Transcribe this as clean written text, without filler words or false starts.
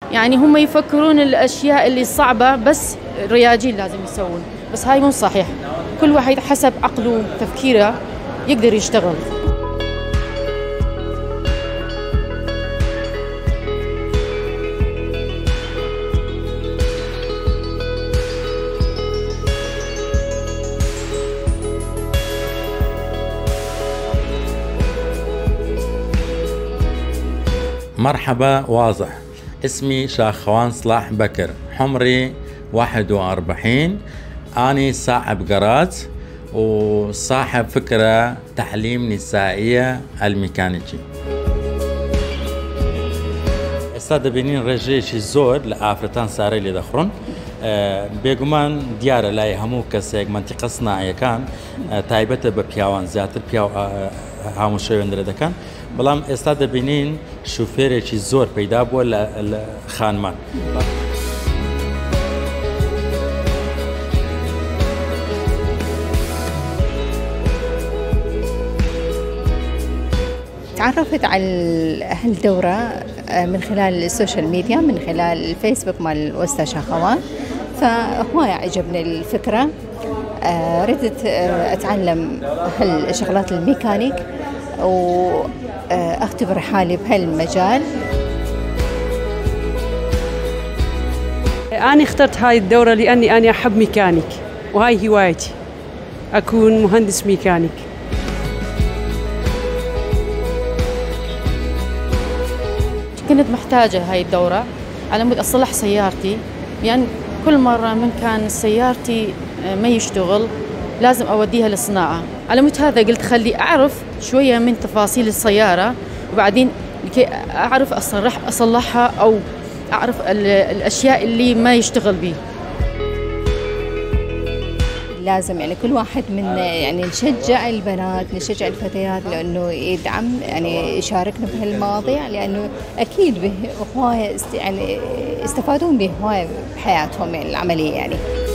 يعني هم يفكرون الأشياء اللي صعبة بس الرياجيل لازم يسوون، بس هاي مو صحيح. كل واحد حسب عقله وتفكيره يقدر يشتغل. مرحبا، واضح. اسمي شاخوان صلاح بكر، عمري 41. أنا صاحب جراج وصاحب فكرة تعليم نسائية الميكانيكي. استاد بنين رجيش الزور لآفرتان ساري اللي دخرون بيجمان ديار لا يهمو كسيج منطقة صناعية كان تايبته ببياوان زياتر بياو هامو شوي اندرده كان بلام استاد بنين شوفيري شي زور پیدا بو خانمان. تعرفت على هالدورة من خلال السوشيال ميديا، من خلال الفيسبوك مال الأستاذ شاخوان، فهواية عجبني الفكرة. ردت أتعلم هالشغلات الميكانيك وأختبر حالي بهالمجال. أنا اخترت هاي الدورة لأني أنا أحب ميكانيك وهاي هوايتي، أكون مهندس ميكانيك. كنت محتاجة هاي الدورة على مود أصلح سيارتي، يعني كل مرة من كان سيارتي ما يشتغل لازم أوديها للصناعة. على مود هذا قلت خلي أعرف شوية من تفاصيل السيارة وبعدين لكي أعرف أصلحها أو أعرف الأشياء اللي ما يشتغل بيه. لازم يعني كل واحد من يعني نشجع البنات، نشجع الفتيات لأنه يدعم، يعني يشاركنا بهالمواضيع، لأنه أكيد به هواية يعني يستفادون به هواية بحياتهم يعني العملية يعني.